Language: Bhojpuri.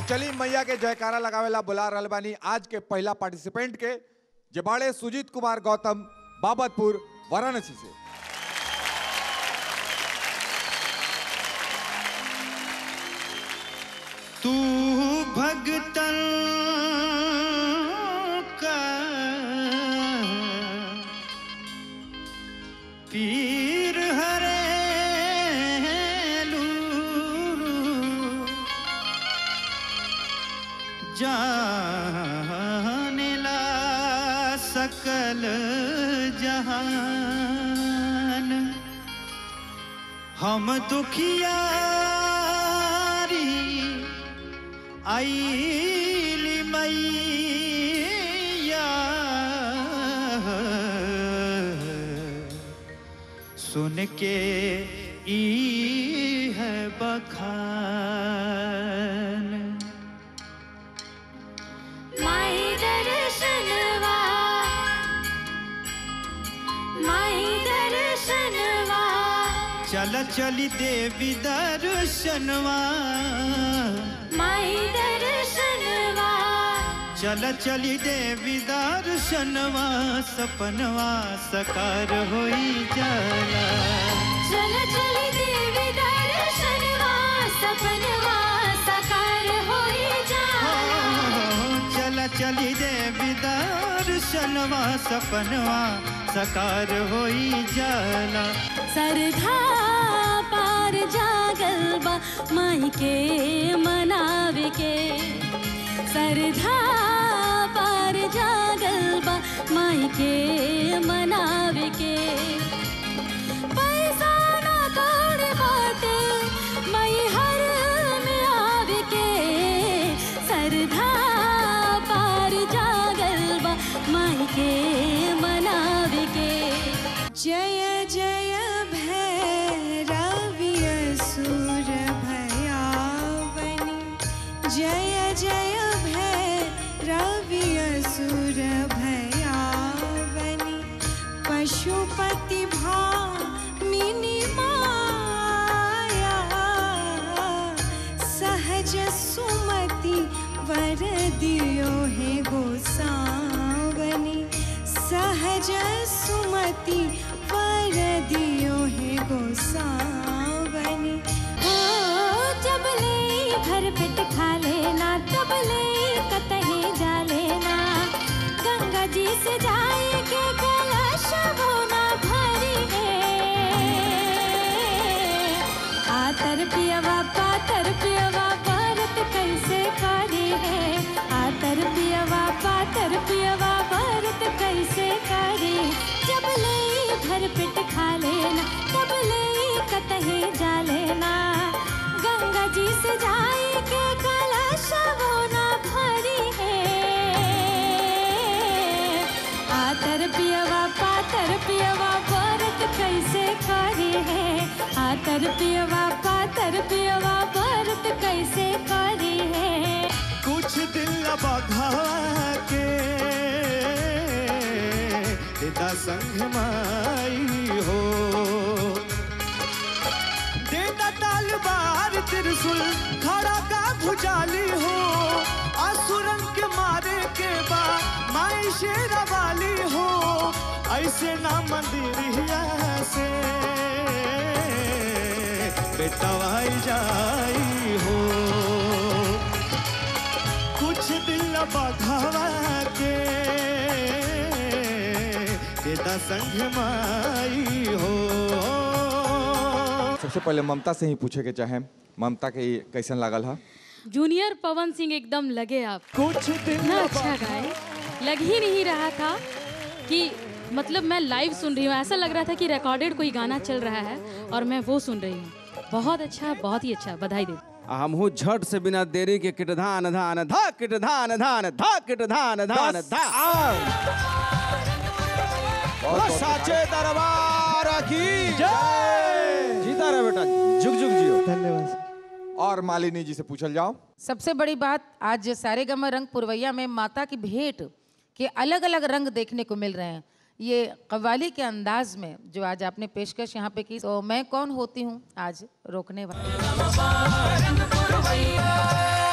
चली मैया के जयकारा लगावेला बुला रहल बानी आज के पहला पार्टिसिपेंट के जबाड़े सुजीत कुमार गौतम बाबतपुर वाराणसी से। तू भगतन का पीर हरेलू जानेला सकल जहान। हम दुखियारी आईली मैया सुन के ई है बखान। माई दर्शनवा चल चली देवी दर्शनवा माई दर्शनवा चल चली देवी दर्शनवा सपनवा सकार होई जाला। चल चली देवी दर्शनवा सपनवा साकार होई जाला। चल चली देवी दर्शनवा सपनवा सकार होई जाला। सरधा पार जागल बा माई के मनावे के। सरधा पार जागल बा माई के मनावे के। पैसा ना कौड़ी बाटे माई हर में आवे के। सरधा पार जागल बा माई के मनावे के। जय जय भैरवी असुर भयावनी। जय जय भैरवी असुर भयावनी। पशुपति भामिनी माया सहज सुमति वर दियो है गोसावनी। सहज सुमति वर दियो है गोसावनी। हो जब ले भर पेट खा लेना तब ले कतही जा लेना। गंगा जी से जाए के कलश होना भरी है। आतर पियवा पातर पियवा व्रत कैसे करी है। आतर पियवा पातर पियवा व्रत कैसे करी। जब ले भर पेट खा लेना तब ले कतही जा लेना। गंगा जी से जाए के कलश होना भरी है। आतर पियवा पातर पियवा व्रत कैसे करी है। आतर पियवा पातर पियवा व्रत कैसे करी है। कुछ दिल बघा के देता संग माई हो। देता तलवार त्रिशूल खड़ा का भुजाली हो। असुरन के मारे के बा माई शेरा वाली हो। ऐसे ना मंदिरिया से बेटवाई जाई हो। कुछ दिल बघावा के देता संग माई हो। सबसे पहले ममता से ही पूछे के चाहे ममता के कैसन लागल है। जूनियर पवन सिंह एकदम लगे आप। कुछ दिन इतना अच्छा गाए लग ही नहीं रहा था कि मतलब मैं लाइव सुन रही हूँ। ऐसा लग रहा था कि रिकॉर्डेड कोई गाना चल रहा है और मैं वो सुन रही हूँ। बहुत अच्छा बहुत ही अच्छा बधाई दे। हम हूँ झट से बिना देरी के किट धान धान धा किट धान धान धा किट धान धान धा। साचे दरबार की जय। जीता रहे बेटा जुग जुग जियो। धन्यवाद। और मालिनी जी से पूछल जाओ। सबसे बड़ी बात आज सारेगामा रंग पुरवैया में माता की भेंट के अलग अलग रंग देखने को मिल रहे हैं। ये कव्वाली के अंदाज में जो आज आपने पेशकश यहाँ पे की, तो मैं कौन होती हूँ आज रोकने वाली।